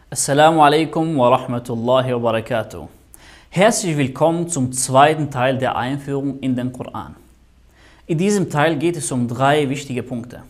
Assalamu alaikum wa rahmatullahi wa barakatuh. Herzlich willkommen zum zweiten Teil der Einführung in den Koran. In diesem Teil geht es um 3 wichtige Punkte.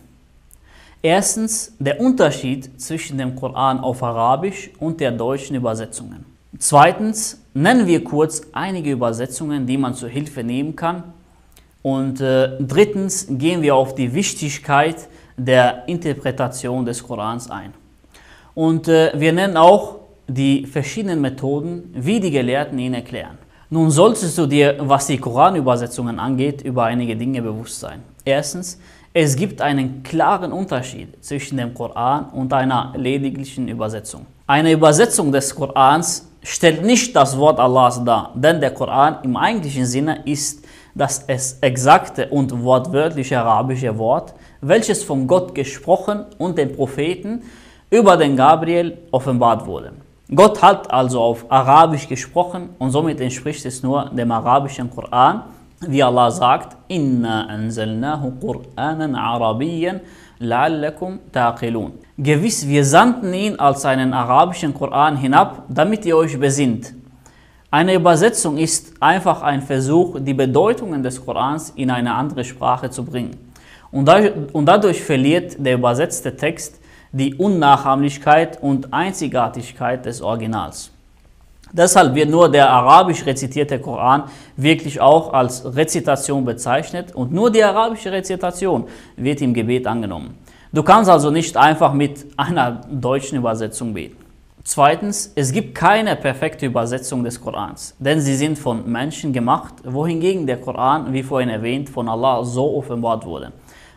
Erstens der Unterschied zwischen dem Koran auf Arabisch und der deutschen Übersetzungen. Zweitens nennen wir kurz einige Übersetzungen, die man zur Hilfe nehmen kann. Und drittens gehen wir auf die Wichtigkeit der Interpretation des Korans ein. Und wir nennen auch die verschiedenen Methoden, wie die Gelehrten ihn erklären. Nun solltest du dir, was die Koranübersetzungen angeht, über einige Dinge bewusst sein. Erstens, es gibt einen klaren Unterschied zwischen dem Koran und einer lediglichen Übersetzung. Eine Übersetzung des Korans stellt nicht das Wort Allahs dar, denn der Koran im eigentlichen Sinne ist das exakte und wortwörtliche arabische Wort, welches von Gott gesprochen und den Propheten über den Gabriel offenbart wurde. Gott hat also auf Arabisch gesprochen und somit entspricht es nur dem arabischen Koran, wie Allah sagt, Inna anzalnahu Qur'anan Arabiyyan la'allakum taqilun. Gewiss, wir sandten ihn als einen arabischen Koran hinab, damit ihr euch besinnt. Eine Übersetzung ist einfach ein Versuch, die Bedeutungen des Korans in eine andere Sprache zu bringen. Und dadurch verliert der übersetzte Text die Unnachahmlichkeit und Einzigartigkeit des Originals. Deshalb wird nur der arabisch rezitierte Koran wirklich auch als Rezitation bezeichnet und nur die arabische Rezitation wird im Gebet angenommen. Du kannst also nicht einfach mit einer deutschen Übersetzung beten. Zweitens, es gibt keine perfekte Übersetzung des Korans, denn sie sind von Menschen gemacht, wohingegen der Koran, wie vorhin erwähnt, von Allah so offenbart wurde.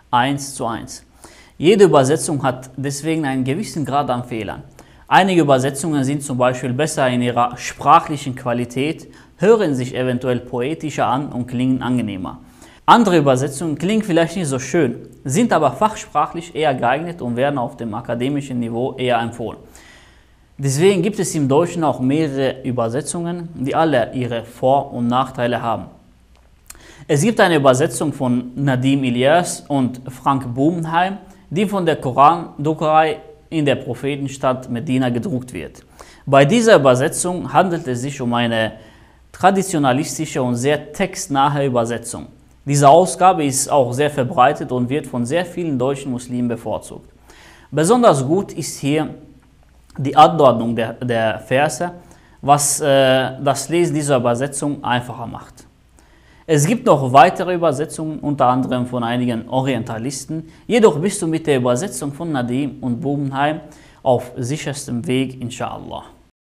1:1. Jede Übersetzung hat deswegen einen gewissen Grad an Fehlern. Einige Übersetzungen sind zum Beispiel besser in ihrer sprachlichen Qualität, hören sich eventuell poetischer an und klingen angenehmer. Andere Übersetzungen klingen vielleicht nicht so schön, sind aber fachsprachlich eher geeignet und werden auf dem akademischen Niveau eher empfohlen. Deswegen gibt es im Deutschen auch mehrere Übersetzungen, die alle ihre Vor- und Nachteile haben. Es gibt eine Übersetzung von Nadim Ilyas und Frank Bubenheim, die von der Korandruckerei in der Prophetenstadt Medina gedruckt wird. Bei dieser Übersetzung handelt es sich um eine traditionalistische und sehr textnahe Übersetzung. Diese Ausgabe ist auch sehr verbreitet und wird von sehr vielen deutschen Muslimen bevorzugt. Besonders gut ist hier die Anordnung der Verse, was das Lesen dieser Übersetzung einfacher macht. Es gibt noch weitere Übersetzungen, unter anderem von einigen Orientalisten, jedoch bist du mit der Übersetzung von Nadim und Bubenheim auf sicherstem Weg, inshallah.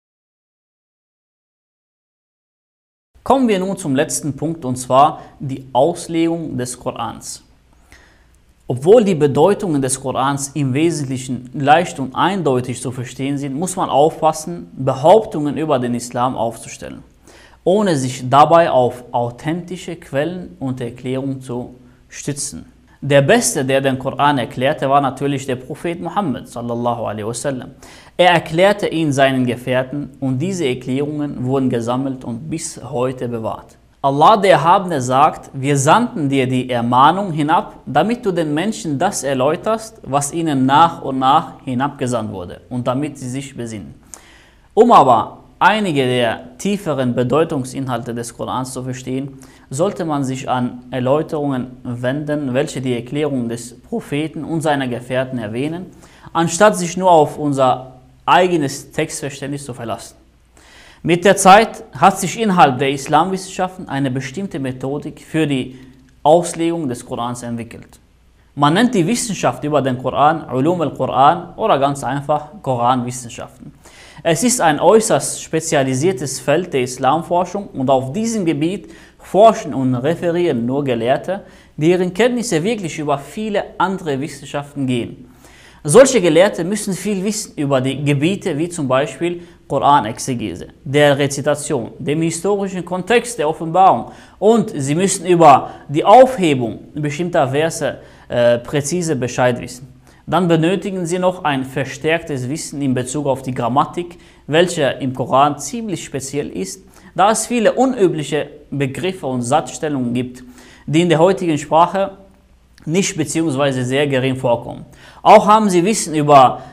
Kommen wir nun zum letzten Punkt, und zwar die Auslegung des Korans. Obwohl die Bedeutungen des Korans im Wesentlichen leicht und eindeutig zu verstehen sind, muss man aufpassen, Behauptungen über den Islam aufzustellen, ohne sich dabei auf authentische Quellen und Erklärungen zu stützen. Der Beste, der den Koran erklärte, war natürlich der Prophet Muhammad sallallahu alaihi wasallam. Er erklärte ihn seinen Gefährten und diese Erklärungen wurden gesammelt und bis heute bewahrt. Allah der Erhabene sagt, wir sandten dir die Ermahnung hinab, damit du den Menschen das erläuterst, was ihnen nach und nach hinabgesandt wurde und damit sie sich besinnen. Um aber einige der tieferen Bedeutungsinhalte des Korans zu verstehen, sollte man sich an Erläuterungen wenden, welche die Erklärung des Propheten und seiner Gefährten erwähnen, anstatt sich nur auf unser eigenes Textverständnis zu verlassen. Mit der Zeit hat sich innerhalb der Islamwissenschaften eine bestimmte Methodik für die Auslegung des Korans entwickelt. Man nennt die Wissenschaft über den Koran Ulum al-Quran oder ganz einfach Koranwissenschaften. Es ist ein äußerst spezialisiertes Feld der Islamforschung und auf diesem Gebiet forschen und referieren nur Gelehrte, deren Kenntnisse wirklich über viele andere Wissenschaften gehen. Solche Gelehrte müssen viel wissen über die Gebiete wie zum Beispiel Koranexegese, der Rezitation, dem historischen Kontext der Offenbarung und sie müssen über die Aufhebung bestimmter Verse präzise Bescheid wissen. Dann benötigen sie noch ein verstärktes Wissen in Bezug auf die Grammatik, welche im Koran ziemlich speziell ist, da es viele unübliche Begriffe und Satzstellungen gibt, die in der heutigen Sprache nicht bzw. sehr gering vorkommen. Auch haben sie Wissen über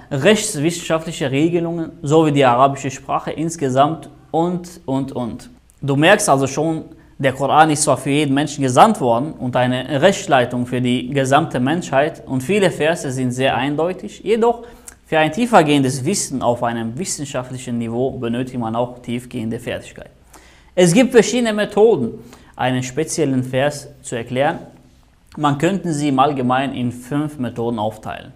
rechtswissenschaftliche Regelungen sowie die arabische Sprache insgesamt und. Du merkst also schon, der Koran ist zwar für jeden Menschen gesandt worden und eine Rechtsleitung für die gesamte Menschheit und viele Verse sind sehr eindeutig, jedoch für ein tiefergehendes Wissen auf einem wissenschaftlichen Niveau benötigt man auch tiefgehende Fertigkeit. Es gibt verschiedene Methoden, einen speziellen Vers zu erklären. Man könnte sie im Allgemeinen in 5 Methoden aufteilen.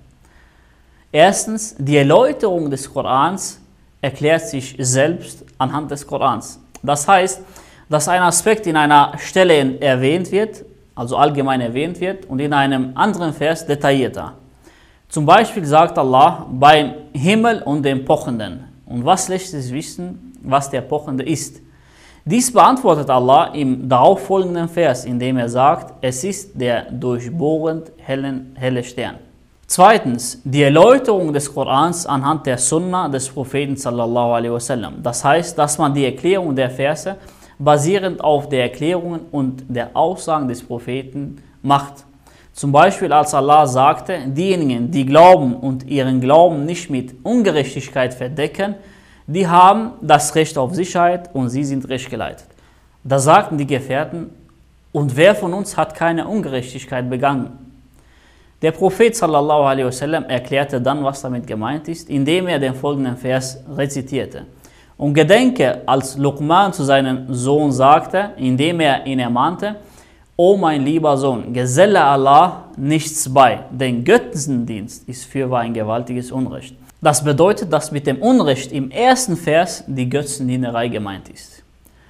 Erstens, die Erläuterung des Korans erklärt sich selbst anhand des Korans. Das heißt, dass ein Aspekt in einer Stelle erwähnt wird, also allgemein erwähnt wird, und in einem anderen Vers detaillierter. Zum Beispiel sagt Allah beim Himmel und dem Pochenden. Und was lässt es wissen, was der Pochende ist? Dies beantwortet Allah im darauffolgenden Vers, indem er sagt, es ist der durchbohrend helle Stern. Zweitens, die Erläuterung des Korans anhand der Sunna des Propheten sallallahu alaihi wasallam. Das heißt, dass man die Erklärung der Verse basierend auf der Erklärungen und der Aussagen des Propheten macht. Zum Beispiel als Allah sagte, diejenigen, die glauben und ihren Glauben nicht mit Ungerechtigkeit verdecken, die haben das Recht auf Sicherheit und sie sind rechtgeleitet. Da sagten die Gefährten, und wer von uns hat keine Ungerechtigkeit begangen? Der Prophet sallallahu alaihi wasallam erklärte dann, was damit gemeint ist, indem er den folgenden Vers rezitierte. Und gedenke, als Luqman zu seinem Sohn sagte, indem er ihn ermahnte, O mein lieber Sohn, geselle Allah nichts bei, denn Götzendienst ist fürwahr ein gewaltiges Unrecht. Das bedeutet, dass mit dem Unrecht im ersten Vers die Götzendienerei gemeint ist.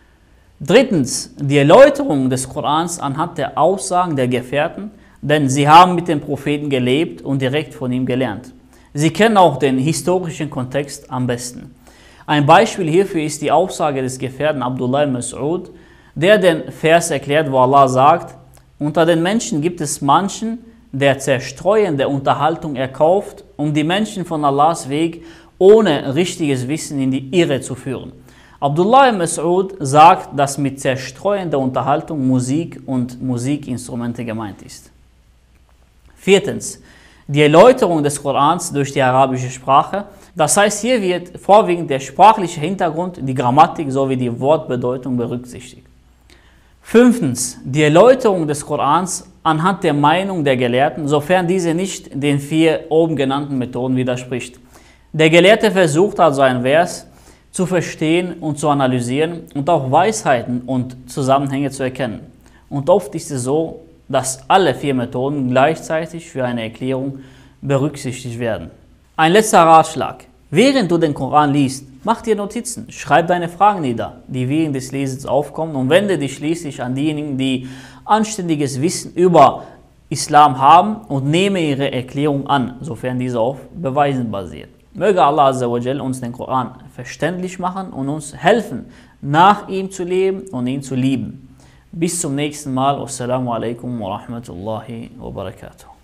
Drittens, die Erläuterung des Korans anhand der Aussagen der Gefährten, denn sie haben mit dem Propheten gelebt und direkt von ihm gelernt. Sie kennen auch den historischen Kontext am besten. Ein Beispiel hierfür ist die Aussage des Gefährten Abdullah ibn Mas'ud, der den Vers erklärt, wo Allah sagt, unter den Menschen gibt es manchen, der zerstreuende Unterhaltung erkauft, um die Menschen von Allahs Weg ohne richtiges Wissen in die Irre zu führen. Abdullah ibn Mas'ud sagt, dass mit zerstreuender Unterhaltung Musik und Musikinstrumente gemeint ist. Viertens, die Erläuterung des Korans durch die arabische Sprache. Das heißt, hier wird vorwiegend der sprachliche Hintergrund, die Grammatik sowie die Wortbedeutung berücksichtigt. Fünftens, die Erläuterung des Korans anhand der Meinung der Gelehrten, sofern diese nicht den 4 oben genannten Methoden widerspricht. Der Gelehrte versucht also einen Vers zu verstehen und zu analysieren und auch Weisheiten und Zusammenhänge zu erkennen. Und oft ist es so, dass alle 4 Methoden gleichzeitig für eine Erklärung berücksichtigt werden. Ein letzter Ratschlag. Während du den Koran liest, mach dir Notizen, schreib deine Fragen nieder, die während des Lesens aufkommen und wende dich schließlich an diejenigen, die anständiges Wissen über Islam haben und nehme ihre Erklärung an, sofern diese auf Beweisen basiert. Möge Allah Azza wa Jal uns den Koran verständlich machen und uns helfen, nach ihm zu leben und ihn zu lieben. Bis zum nächsten Mal. Wassalamu alaikum wa rahmatullahi wa barakatuh.